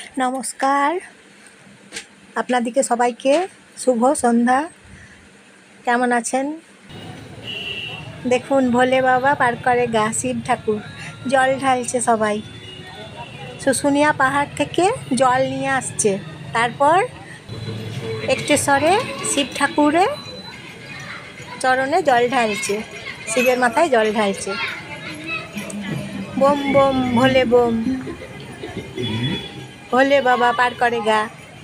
নমস্কার, আপনাদেরকে সবাইকে শুভ সন্ধ্যা। কেমন আছেন? দেখুন, ভোলে বাবা পার করে গা, শিব ঠাকুর জল ঢালছে সবাই। শুশুনিয়া পাহাড় থেকে জল নিয়ে আসছে, তারপর একটেশ্বরে শিব ঠাকুরের চরণে জল ঢালছে, শিবের মাথায় জল ঢালছে। বোম বোম ভোলে বোম, ভোলে বাবা পার করে গা,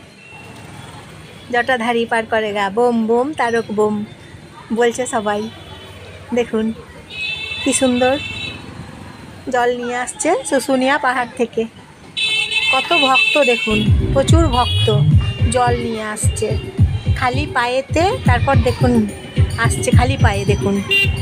জটাধারী পার করে গা, বোম বোম তারক বোম বলছে সবাই। দেখুন কি সুন্দর জল নিয়ে আসছে শুশুনিয়া পাহাড় থেকে। কত ভক্ত দেখুন, প্রচুর ভক্ত জল নিয়ে আসছে খালি পায়েতে। তারপর দেখুন আসছে খালি পায়ে, দেখুন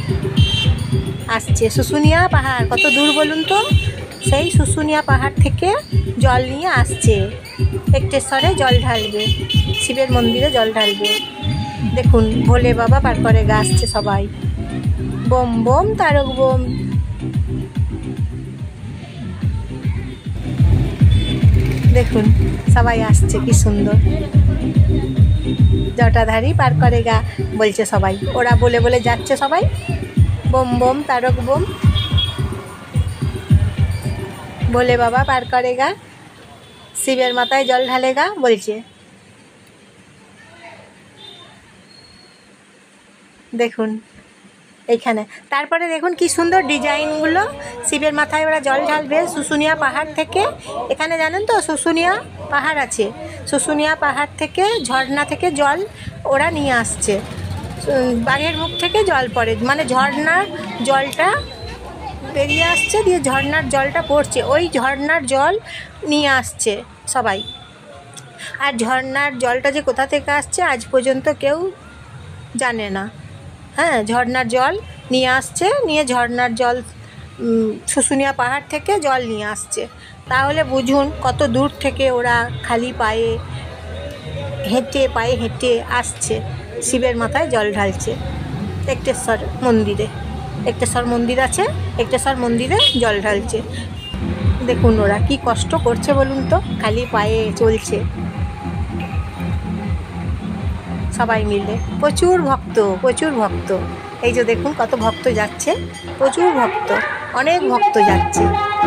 আসছে। শুশুনিয়া পাহাড় কত দূর বলুন তো? সেই শুশুনিয়া পাহাড় থেকে জল নিয়ে আসছে, একটেশ্বরে জল ঢালবে, শিবের মন্দিরে জল ঢালবে। দেখুন ভোলে বাবা পার করে গা আসছে সবাই, বোম বোম তারক বোম। দেখুন সবাই আসছে, কি সুন্দর। জটাধারী পার করে গা বলছে সবাই, ওরা বলে বলে যাচ্ছে সবাই, বোম বোম তারক বোম। ভোলে বাবা পার করে গা, শিবের মাথায় জল ঢালে গা বলছে। দেখুন এইখানে, তারপরে দেখুন কি সুন্দর ডিজাইনগুলো। শিবের মাথায় ওরা জল ঢালবে শুশুনিয়া পাহাড় থেকে। এখানে জানেন তো শুশুনিয়া পাহাড় আছে, শুশুনিয়া পাহাড় থেকে ঝর্ণা থেকে জল ওরা নিয়ে আসছে। বাঘের মুখ থেকে জল পড়ে, মানে ঝর্ণার জলটা বেরিয়ে আসছে, দিয়ে ঝর্ণার জলটা পড়ছে, ওই ঝর্ণার জল নিয়ে আসছে সবাই। আর ঝর্ণার জলটা যে কোথা থেকে আসছে আজ পর্যন্ত কেউ জানে না। হ্যাঁ, ঝর্ণার জল নিয়ে আসছে, নিয়ে ঝর্ণার জল শুশুনিয়া পাহাড় থেকে জল নিয়ে আসছে। তাহলে বুঝুন কত দূর থেকে ওরা খালি পায়ে হেঁটে আসছে, শিবের মাথায় জল ঢালছে একটেশ্বর মন্দিরে। একটেশ্বর মন্দির আছে, একটেশ্বর মন্দিরে জল ঢালছে। দেখুন ওরা কি কষ্ট করছে বলুন তো, খালি পায়ে চলছে সবাই মিলে। প্রচুর ভক্ত, প্রচুর ভক্ত। এই যে দেখুন কত ভক্ত যাচ্ছে, প্রচুর ভক্ত, অনেক ভক্ত যাচ্ছে।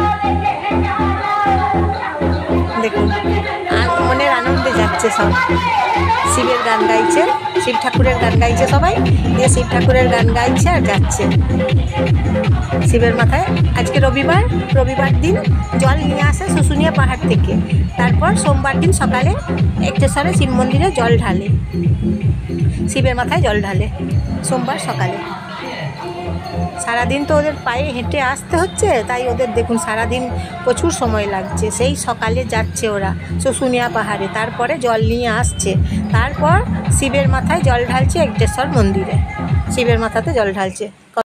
দেখুন মনের আনন্দে যাচ্ছে সব, শিবের গান গাইছে, শিব ঠাকুরের গান গাইছে সবাই, দিয়ে শিব ঠাকুরের গান গাইছে আর যাচ্ছে শিবের মাথায়। আজকে রবিবার দিন জল নিয়ে আসে শুশুনিয়া পাহাড় থেকে, তারপর সোমবার দিন সকালে একটেশ্বরে শিব মন্দিরে জল ঢালে, শিবের মাথায় জল ঢালে সোমবার সকালে। সারাদিন তো ওদের পায়ে হেঁটে আসতে হচ্ছে, তাই ওদের দেখুন সারাদিন প্রচুর সময় লাগছে। সেই সকালে যাচ্ছে ওরা শুশুনিয়া পাহাড়ে, তারপরে জল নিয়ে আসছে, তারপর শিবের মাথায় জল ঢালছে একটেশ্বর মন্দিরে, শিবের মাথাতে জল ঢালছে।